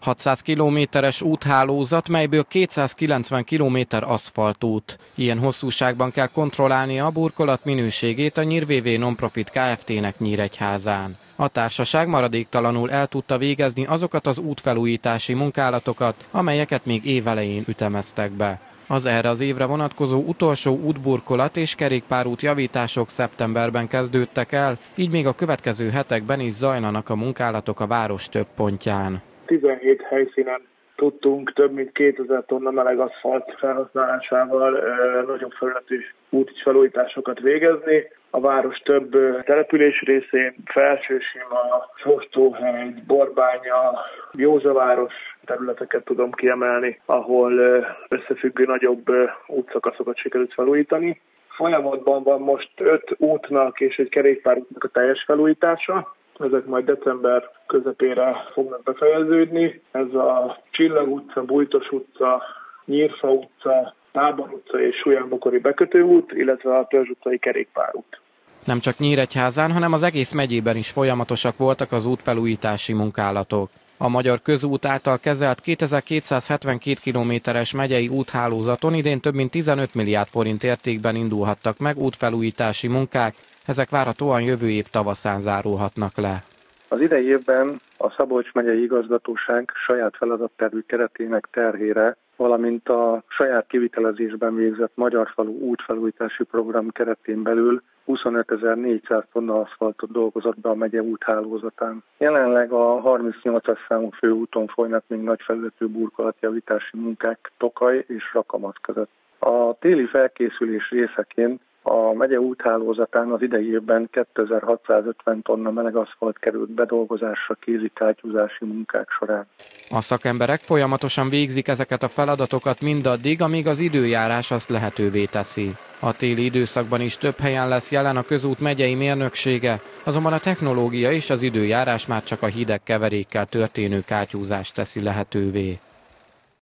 600 kilométeres úthálózat, melyből 290 kilométer aszfaltút. Ilyen hosszúságban kell kontrollálnia a burkolat minőségét a NYIR-VV Nonprofit Kft-nek Nyíregyházán. A társaság maradéktalanul el tudta végezni azokat az útfelújítási munkálatokat, amelyeket még évelején ütemeztek be. Az erre az évre vonatkozó utolsó útburkolat és kerékpárút javítások szeptemberben kezdődtek el, így még a következő hetekben is zajlanak a munkálatok a város több pontján. 17 helyszínen tudtunk több mint 2000 tonna meleg aszfalt felhasználásával nagyobb felületű útfelújításokat végezni. A város több település részén, Felsősima, Sostóhegy, Borbánya, Józsaváros területeket tudom kiemelni, ahol összefüggő nagyobb útszakaszokat sikerült felújítani. Folyamatban van most 5 útnak és egy kerékpárútnak a teljes felújítása. Ezek majd december közepére fognak befejeződni. Ez a Csillag utca, Bújtos utca, Nyírfa utca, Tábor utca és Suján-Bokori bekötőút, illetve a Törzs utcai kerékpárút. Nem csak Nyíregyházán, hanem az egész megyében is folyamatosak voltak az útfelújítási munkálatok. A Magyar Közút által kezelt 2272 kilométeres megyei úthálózaton idén több mint 15 milliárd forint értékben indulhattak meg útfelújítási munkák, ezek várhatóan jövő év tavaszán zárulhatnak le. Az idei évben a Szabolcs megyei igazgatóság saját feladattervű keretének terhére, valamint a saját kivitelezésben végzett Magyarfalu útfelújítási program keretén belül 25.400 tonna aszfaltot dolgozott be a megye úthálózatán. Jelenleg a 38-as számú főúton folynak még nagy felületű burkolatjavítási munkák Tokaj és Rakamat között. A téli felkészülés részeként a megye úthálózatán az idei évben 2650 tonna meleg aszfalt került bedolgozásra kézikátyúzási munkák során. A szakemberek folyamatosan végzik ezeket a feladatokat mindaddig, amíg az időjárás azt lehetővé teszi. A téli időszakban is több helyen lesz jelen a közút megyei mérnöksége, azonban a technológia és az időjárás már csak a hideg keverékkel történő kátyúzást teszi lehetővé.